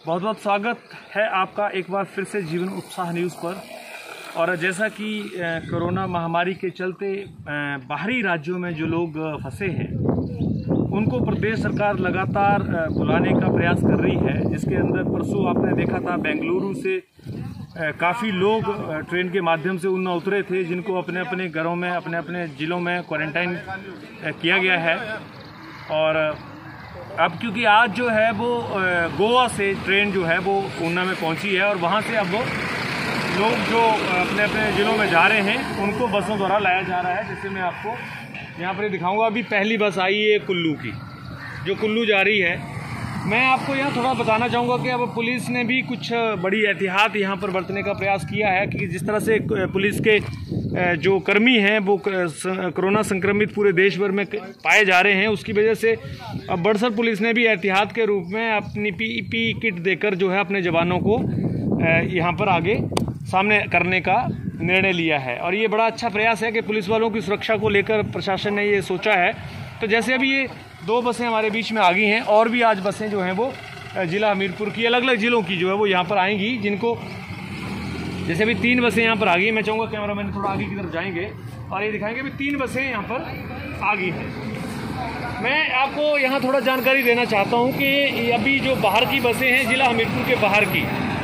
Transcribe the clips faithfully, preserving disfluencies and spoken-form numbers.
बहुत बहुत स्वागत है आपका एक बार फिर से जीवन उत्साह न्यूज़ पर। और जैसा कि कोरोना महामारी के चलते बाहरी राज्यों में जो लोग फंसे हैं उनको प्रदेश सरकार लगातार बुलाने का प्रयास कर रही है, जिसके अंदर परसों आपने देखा था बेंगलुरु से काफ़ी लोग ट्रेन के माध्यम से उन्ना उतरे थे, जिनको अपने अपने घरों में अपने अपने ज़िलों में क्वारंटाइन किया गया है। और अब क्योंकि आज जो है वो गोवा से ट्रेन जो है वो ऊना में पहुंची है और वहां से अब वो लोग जो अपने अपने ज़िलों में जा रहे हैं उनको बसों द्वारा लाया जा रहा है। जैसे मैं आपको यहाँ पर दिखाऊंगा, अभी पहली बस आई है कुल्लू की, जो कुल्लू जा रही है। मैं आपको यहाँ थोड़ा बताना चाहूँगा कि अब पुलिस ने भी कुछ बड़ी एहतियात यहाँ पर बरतने का प्रयास किया है कि जिस तरह से पुलिस के जो कर्मी हैं वो कोरोना संक्रमित पूरे देश भर में पाए जा रहे हैं, उसकी वजह से अब बड़सर पुलिस ने भी एहतियात के रूप में अपनी पीपीई किट देकर जो है अपने जवानों को यहाँ पर आगे सामने करने का निर्णय लिया है। और ये बड़ा अच्छा प्रयास है कि पुलिस वालों की सुरक्षा को लेकर प्रशासन ने ये सोचा है। तो जैसे अभी ये दो बसें हमारे बीच में आ गई हैं, और भी आज बसें जो हैं वो ज़िला हमीरपुर की अलग अलग ज़िलों की जो है वो यहाँ पर आएंगी, जिनको जैसे अभी तीन बसें यहाँ पर आ गई। मैं चाहूँगा कैमरा मैन थोड़ा आगे की तरफ जाएंगे और ये दिखाएंगे अभी तीन बसें यहाँ पर आ गई हैं। मैं आपको यहाँ थोड़ा जानकारी देना चाहता हूँ कि अभी जो बाहर की बसें हैं ज़िला हमीरपुर के बाहर की,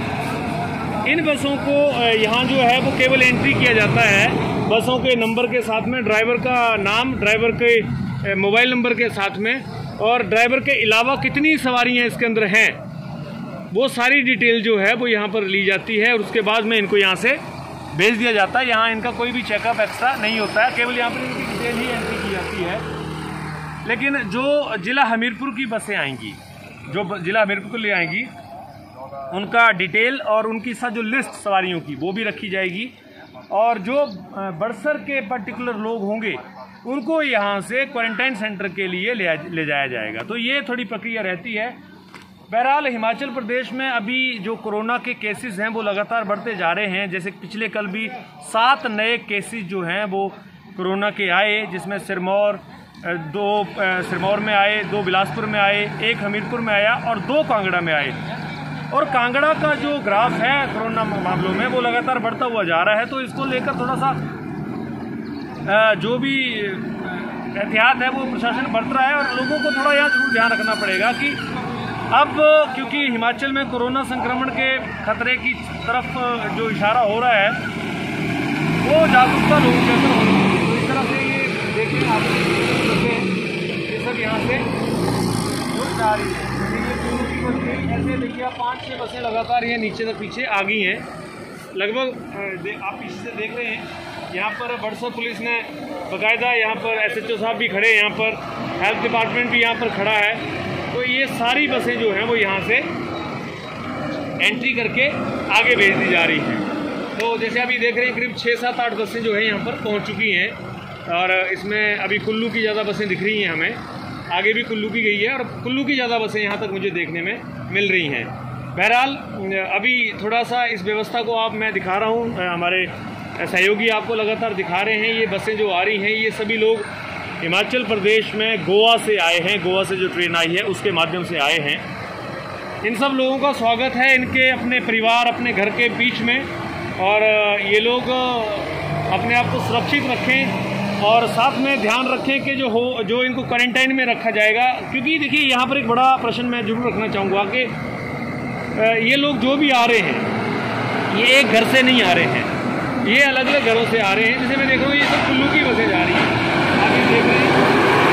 इन बसों को यहाँ जो है वो केवल एंट्री किया जाता है बसों के नंबर के साथ में, ड्राइवर का नाम, ड्राइवर के मोबाइल नंबर के साथ में, और ड्राइवर के अलावा कितनी सवारियाँ इसके अंदर हैं वो सारी डिटेल जो है वो यहाँ पर ली जाती है और उसके बाद में इनको यहाँ से भेज दिया जाता है। यहाँ इनका कोई भी चेकअप एक्स्ट्रा नहीं होता है, केवल यहाँ पर इनकी डिटेल ही एंट्री की जाती है। लेकिन जो ज़िला हमीरपुर की बसें आएंगी, जो ज़िला हमीरपुर को ले आएंगी, उनका डिटेल और उनकी साथ जो लिस्ट सवारियों की वो भी रखी जाएगी। और जो बड़सर के पर्टिकुलर लोग होंगे उनको यहाँ से क्वारंटाइन सेंटर के लिए ले ले जाया जाएगा। तो ये थोड़ी प्रक्रिया रहती है। बहरहाल हिमाचल प्रदेश में अभी जो कोरोना के केसेस हैं वो लगातार बढ़ते जा रहे हैं। जैसे पिछले कल भी सात नए केसेस जो हैं वो कोरोना के आए, जिसमें सिरमौर दो सिरमौर में आए, दो बिलासपुर में आए, एक हमीरपुर में आया और दो कांगड़ा में आए। और कांगड़ा का जो ग्राफ है कोरोना मामलों में वो लगातार बढ़ता हुआ जा रहा है। तो इसको लेकर थोड़ा सा जो भी एहतियात है वो प्रशासन बरत रहा है और लोगों को थोड़ा यहाँ जरूर ध्यान रखना पड़ेगा कि अब क्योंकि हिमाचल में कोरोना संक्रमण के खतरे की तरफ जो इशारा हो रहा है वो जागरूकता लोगों के अंदर होनी चाहिए। तो इस तरह से ये देखिए आप ये सब यहाँ से जा रही है। ऐसे देखिए आप पाँच छः बसें लगातार ये नीचे तक पीछे आ गई हैं लगभग। आप पीछे से देख रहे हैं यहाँ पर बड़सर पुलिस ने बाकायदा, यहाँ पर एसएचओ साहब भी खड़े हैं, यहाँ पर हेल्थ डिपार्टमेंट भी यहाँ पर खड़ा है। तो ये सारी बसें जो हैं वो यहाँ से एंट्री करके आगे भेज दी जा रही हैं। तो जैसे अभी देख रहे हैं करीब छः सात आठ बसें जो हैं यहाँ पर पहुँच चुकी हैं और इसमें अभी कुल्लू की ज़्यादा बसें दिख रही हैं हमें, आगे भी कुल्लू की गई है और कुल्लू की ज़्यादा बसें यहाँ तक मुझे देखने में मिल रही हैं। बहरहाल अभी थोड़ा सा इस व्यवस्था को आप मैं दिखा रहा हूँ, हमारे सहयोगी आपको लगातार दिखा रहे हैं। ये बसें जो आ रही हैं ये सभी लोग हिमाचल प्रदेश में गोवा से आए हैं, गोवा से जो ट्रेन आई है उसके माध्यम से आए हैं। इन सब लोगों का स्वागत है इनके अपने परिवार, अपने घर के बीच में, और ये लोग अपने आप को सुरक्षित रखें और साथ में ध्यान रखें कि जो हो जो इनको क्वारंटाइन में रखा जाएगा। क्योंकि देखिए यहाँ पर एक बड़ा प्रश्न मैं जरूर रखना चाहूँगा कि ये लोग जो भी आ रहे हैं ये एक घर से नहीं आ रहे हैं, ये अलग अलग घरों से आ रहे हैं। जैसे मैं देख रहा हूँ ये सब कुल्लू की बसें जा रही हैं, आप ये देख रहे हैं।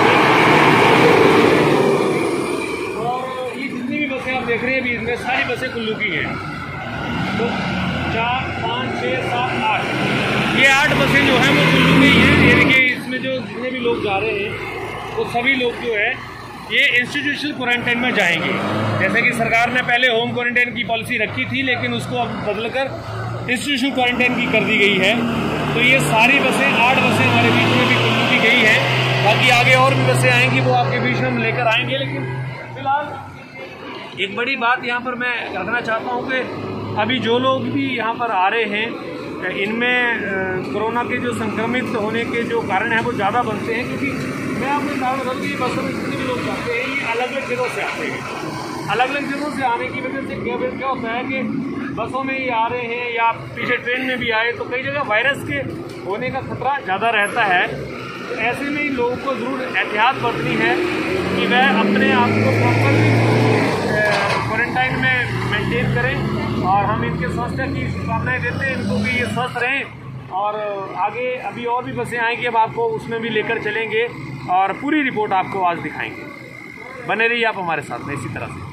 और ये जितनी भी बसें आप देख रहे हैं अभी इनमें सारी बसें कुल्लू की हैं। तो चार पाँच छः सात आठ, ये आठ बसें जो हैं वो कुल्लू की ही हैं। ये देखिए इसमें जो जितने भी लोग जा रहे हैं वो सभी लोग जो है ये इंस्टीट्यूशनल क्वारंटाइन में जाएंगे। जैसे कि सरकार ने पहले होम क्वारंटाइन की पॉलिसी रखी थी, लेकिन उसको अब बदलकर इंस्टीट्यूशनल क्वारंटाइन की कर दी गई है। तो ये सारी बसें, आठ बसें हमारे बीच में भी कुल्लू की गई हैं। बाकी आगे और भी बसें आएंगी वो आपके बीच में हम लेकर आएंगे। लेकिन फिलहाल एक बड़ी बात यहाँ पर मैं रखना चाहता हूँ कि अभी जो लोग भी यहाँ पर आ रहे हैं इनमें कोरोना के जो संक्रमित होने के जो कारण हैं वो ज़्यादा बनते हैं। क्योंकि मैं आपको कारण बताऊँ कि बसों में जितने भी लोग जाते हैं ये अलग अलग जगहों से आते हैं। अलग अलग जगहों से आने की वजह से क्या क्या होता है कि बसों में ही आ रहे हैं या पीछे ट्रेन में भी आए तो कई जगह वायरस के होने का खतरा ज़्यादा रहता है। तो ऐसे में ही लोगों को ज़रूर एहतियात बरतनी है कि वह अपने आप को प्रॉपरली क्वारंटाइन में मेंटेन करें और हम इनके स्वास्थ्य की शुभकामनाएं देते हैं, इनको भी ये स्वस्थ रहें। और आगे अभी और भी बसें आएंगी, अब आपको उसमें भी लेकर चलेंगे और पूरी रिपोर्ट आपको आज दिखाएंगे। बने रहिए आप हमारे साथ में इसी तरह से।